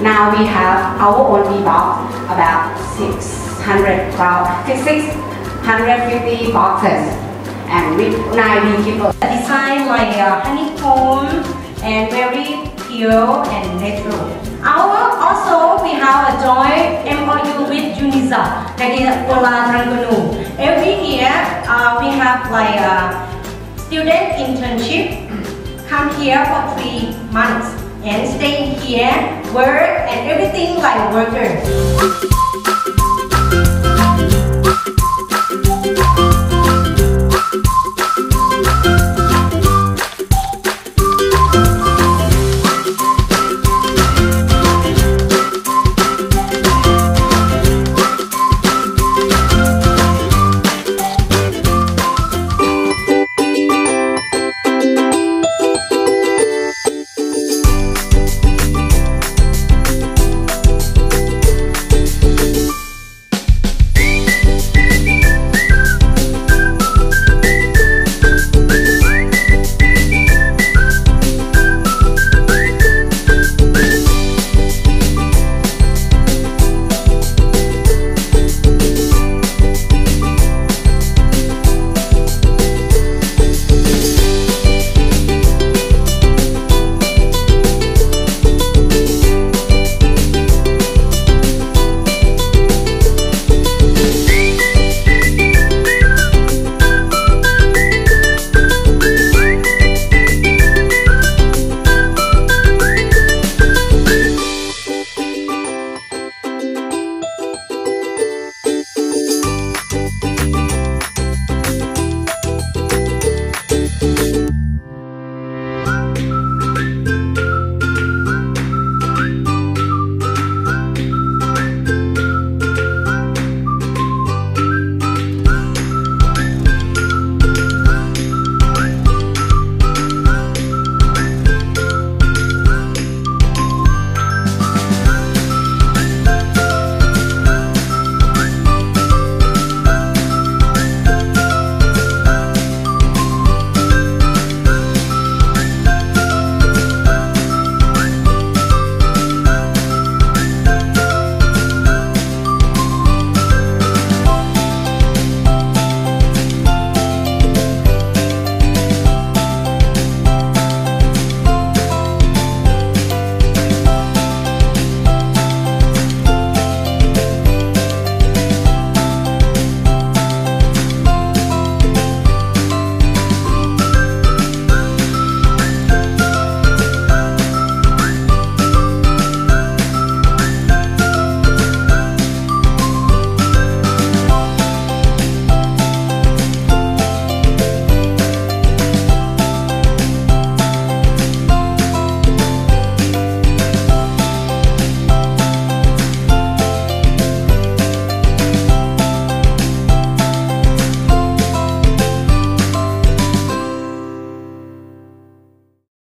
Now we have our own bee-box, about 650 boxes, and with 9 beekeepers. Design like honeycomb and very pure and natural. Also, we have a joint MOU with UNISA, that is Kuala Terengganu. Every year, we have like a student internship. Come here for 3 months and stay here, work and everything like workers.